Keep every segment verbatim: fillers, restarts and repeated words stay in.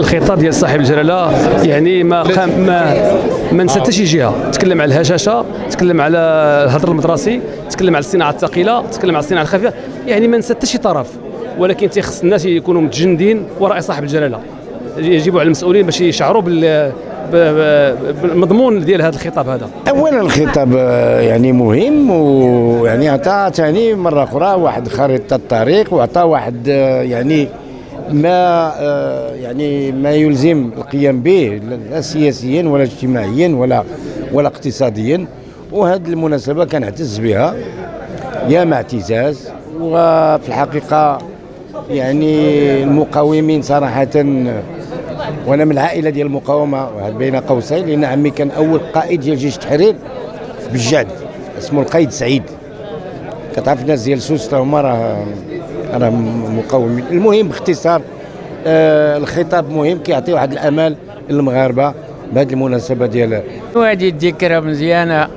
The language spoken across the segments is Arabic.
الخطاب ديال صاحب الجلاله يعني ما قام ما ما نسى حتى شي جهه. تكلم على الهشاشه، تكلم على الهدر المدرسي، تكلم على الصناعه الثقيله، تكلم على الصناعه الخفيفه، يعني ما نسى حتى شي طرف. ولكن تيخص الناس يكونوا متجندين وراء صاحب الجلاله، يجب على المسؤولين باش يشعروا بال بالمضمون ديال هذا الخطاب هذا. اولا الخطاب يعني مهم، ويعني عطى ثاني مره اخرى واحد خريطه الطريق، وعطى واحد يعني ما يعني ما يلزم القيام به لا سياسيا ولا اجتماعيا ولا ولا اقتصاديا. وهذه المناسبه كنعتز بها يا مع اعتزاز. وفي الحقيقه يعني المقاومين صراحه، وانا من العائله ديال المقاومه بين قوسين، لان عمي كان اول قائد ديال جيش التحرير في بجاد اسمه القائد سعيد. كتعرف الناس ديال سوس هما راه راه مقاومين. المهم باختصار آه الخطاب مهم، كيعطي واحد الامال للمغاربه بهذه المناسبه ديال هذه الذكرى مزيانه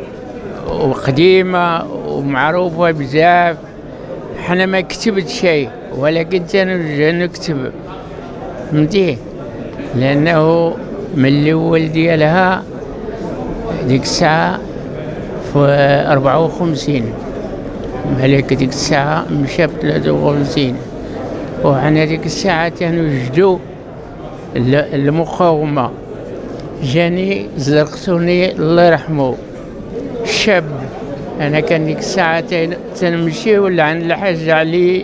وقديمه ومعروفه بزاف. حنا ما كتبت شيء، ولكن تنرجع نكتب فهمتي، لأنه من الأول ديالها ديك الساعة في أربعة وخمسين، مالك ديك الساعة مشى في ثلاثة وخمسين، وحنا ديك الساعة تنوجدوا المقاومة. جاني زرقتوني الله يرحمه شاب، أنا كان ديك الساعة تنمشي ولا عند الحاج علي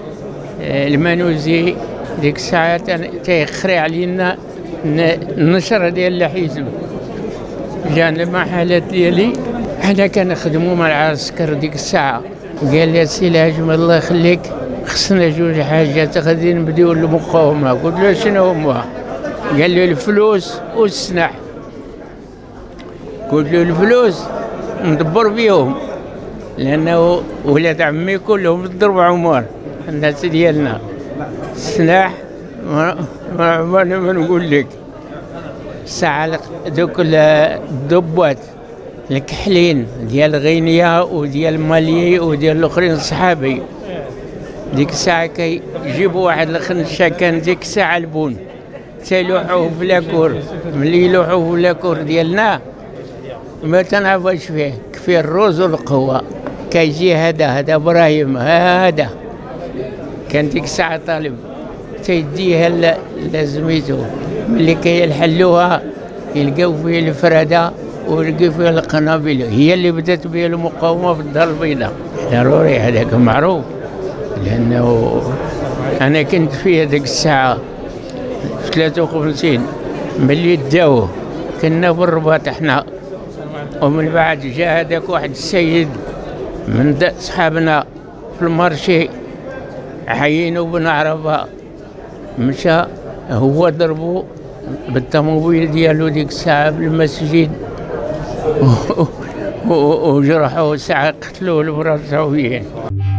المنوزي، ديك الساعة تيخري علينا النشرة ديال الحزب. جانا المحلات ديالي حنا كنخدموا مع العسكر ديك الساعة، قال لي السي الهاشم الله يخليك خصنا جوج حاجات غادي نبداو المقاومة. قلت له شنو هما؟ قال لي الفلوس والسلاح. قلت له الفلوس ندبر بيهم، لأنه ولاد عمي كلهم ضرب عمر الناس ديالنا. السلاح ما ما ما نقول لك ساعة دوك الضبات الكحلين ديال غينيا وديال مالي وديال الاخرين صحابي، ديك الساعة كيجيبوا واحد الخنشة كان ديك الساعة البون تيلوحوه في لاكور. ملي يلوحوه في لاكور ديالنا ما تنعرفوش فيه، كفي الروز والقهوة. كيجي هذا هذا ابراهيم هذا كان ديك الساعة طالب تيديها لزميتو، ملي كيحلوها يلقاو فيها الفرادة ويلقاو فيها القنابل. هي اللي بدات بها المقاومة في الدار البيضاء. ضروري هذاك معروف، لأنه أنا كنت فيها ديك الساعة في ثلاثة وخمسين ملي داوه كنا في الرباط احنا. ومن بعد جاء هذاك واحد السيد من صحابنا في المارشي حيينو بن عرفة، مشى هو ضربو بالطوموبيل ديالو ديك الساعة بالمسجد وجرحوه ساعة قتلوه الفرنساويين.